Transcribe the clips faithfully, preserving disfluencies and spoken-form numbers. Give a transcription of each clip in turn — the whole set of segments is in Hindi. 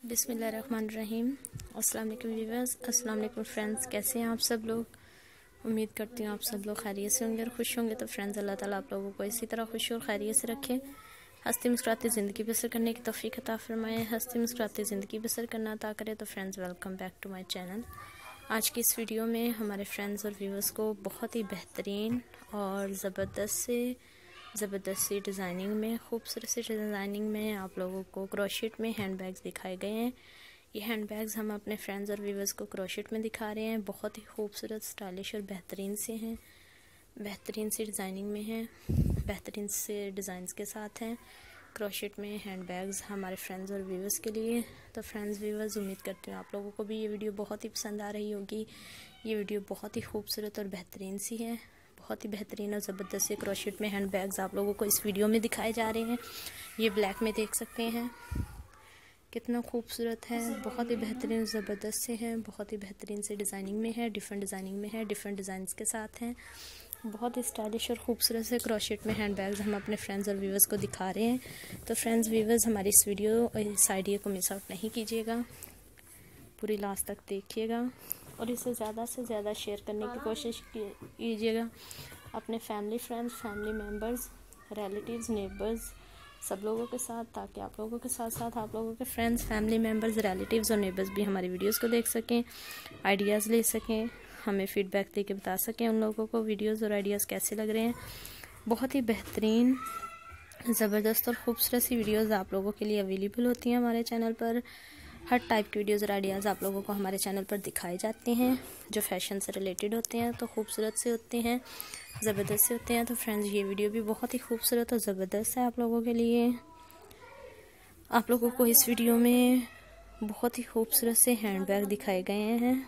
बिस्मिल्लाहिर्रहमानिर्रहीम। अस्सलाम वालेकुम व्यूअर्स, अस्सलाम वालेकुम फ्रेंड्स। कैसे हैं आप सब लोग? उम्मीद करती हूँ आप सब लोग खैरियत से होंगे और खुश होंगे। तो फ्रेंड्स, अल्लाह ताला आप लोगों को इसी तरह खुश और खैरियत से रखे, हंसती मुस्कुराती ज़िंदगी बसर करने की तौफीक अता फरमाए। हंसती मुस्कुराती ज़िंदगी बसर करना अता करे। तो friends, welcome back to my channel. आज की इस वीडियो में हमारे फ्रेंड्स और व्यूअर्स को बहुत ही बेहतरीन और ज़बरदस्त से ज़बरदस्त सी डिज़ाइनिंग में, खूबसूरत सी डिज़ाइनिंग में आप लोगों को क्रोशेट में हैंड बैग्स दिखाए गए हैं। ये हैंड बैग्स हम अपने फ्रेंड्स और व्यूअर्स को क्रोशेट में दिखा रहे हैं। बहुत ही खूबसूरत, स्टाइलिश और बेहतरीन से हैं, बेहतरीन सी डिज़ाइनिंग में हैं, बेहतरीन से डिज़ाइंस के साथ हैं। क्रोशेट में हैंड बैग्स हमारे फ्रेंड्स और व्यूअर्स के लिए। तो फ्रेंड्स व्यूअर्स, उम्मीद करती हूँ आप लोगों को भी ये वीडियो बहुत ही पसंद आ रही होगी। ये वीडियो बहुत ही खूबसूरत और बेहतरीन सी है। बहुत ही बेहतरीन और ज़बरदस्त से क्रोशेट में हैंड बैग्स आप लोगों को इस वीडियो में दिखाए जा रहे हैं। ये ब्लैक में देख सकते हैं, कितना खूबसूरत है। बहुत ही बेहतरीन ज़बरदस्त से है, बहुत ही बेहतरीन से डिज़ाइनिंग में है, डिफरेंट डिज़ाइनिंग में है, डिफरेंट डिज़ाइंस के साथ हैं। बहुत ही स्टाइलिश और ख़ूबसूरत से क्रोशेट में हैंड बैग्स हम अपने फ्रेंड्स और व्यूअर्स को दिखा रहे हैं। तो फ्रेंड्स व्यूअर्स, हमारी इस वीडियो इस आइडिया को मिस आउट नहीं कीजिएगा, पूरी लास्ट तक देखिएगा और इसे ज़्यादा से ज़्यादा शेयर करने की कोशिश कीजिएगा अपने family friends, family members, relatives, neighbours, सब लोगों के साथ, ताकि आप लोगों के साथ साथ आप लोगों के फ्रेंड्स, फैमिली मेम्बर्स, रिलेटिव्स और नेबर्स भी हमारी वीडियोस को देख सकें, आइडियाज़ ले सकें, हमें फीडबैक दे के बता सकें उन लोगों को वीडियोस और आइडियाज़ कैसे लग रहे हैं। बहुत ही बेहतरीन, ज़बरदस्त और ख़ूबसूरत सी वीडियोज़ आप लोगों के लिए अवेलेबल होती हैं हमारे चैनल पर। हर टाइप की वीडियोज़ और आइडियाज़ आप लोगों को हमारे चैनल पर दिखाए जाते हैं, जो फैशन से रिलेटेड होते हैं, तो खूबसूरत से होते हैं, ज़बरदस्त से होते हैं। तो फ्रेंड्स, ये वीडियो भी बहुत ही खूबसूरत और ज़बरदस्त है आप लोगों के लिए। आप लोगों को इस वीडियो में बहुत ही खूबसूरत से हैंड बैग दिखाए गए हैं।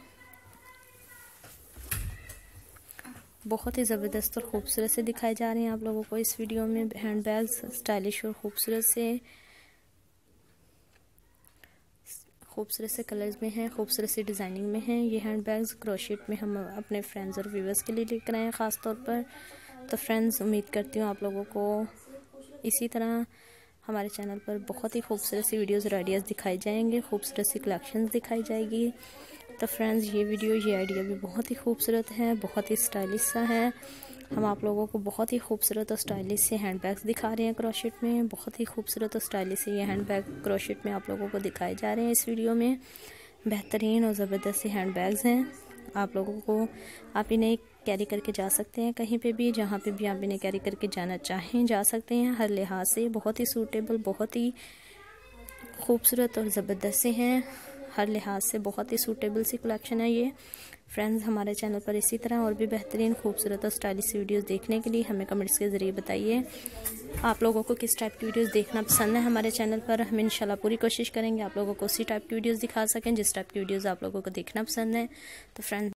बहुत ही ज़बरदस्त और ख़ूबसूरत से दिखाए जा रहे हैं आप लोगों को इस वीडियो में हैंड बैग्स, स्टाइलिश और ख़ूबसूरत से खूबसूरत से कलर्स में हैं, खूबसूरत सी डिज़ाइनिंग में हैं। ये हैंड बैग्स क्रोशेट में हम अपने फ्रेंड्स और व्यूअर्स के लिए लेकर आए हैं ख़ास तौर पर। तो फ्रेंड्स, उम्मीद करती हूँ आप लोगों को इसी तरह हमारे चैनल पर बहुत ही खूबसूरत सी वीडियोज़ और आइडियाज़ दिखाई जाएंगे, खूबसूरत सी कलेक्शंस दिखाई जाएगी। तो फ्रेंड्स, ये वीडियो, ये आइडिया भी बहुत ही खूबसूरत है, बहुत ही स्टाइलिश सा है। हम आप लोगों को बहुत ही खूबसूरत और स्टाइलिश से हैंड बैग्स दिखा रहे हैं क्रोशेट में। बहुत ही खूबसूरत और स्टाइलिश से ये हैंड बैग क्रोशेट में आप लोगों को दिखाए जा रहे हैं इस वीडियो में। बेहतरीन और ज़बरदस्त से हैंड बैग्स हैं आप लोगों को। आप इन्हें कैरी करके जा सकते हैं कहीं पे भी, जहाँ पे भी आप इन्हें कैरी करके जाना चाहें जा सकते हैं। हर लिहाज से बहुत ही सूटेबल, बहुत ही खूबसूरत और ज़बरदस्त से हैं। हर लिहाज से बहुत ही सूटेबल सी कलेक्शन है ये। फ्रेंड्स, हमारे चैनल पर इसी तरह और भी बेहतरीन, खूबसूरत और स्टाइलिश वीडियोस देखने के लिए हमें कमेंट्स के ज़रिए बताइए आप लोगों को किस टाइप की वीडियोस देखना पसंद है हमारे चैनल पर। हम इंशाल्लाह पूरी कोशिश करेंगे आप लोगों को उसी टाइप की वीडियोस दिखा सकें जिस टाइप की वीडियोस आप लोगों को देखना पसंद है। तो फ्रेंड्स,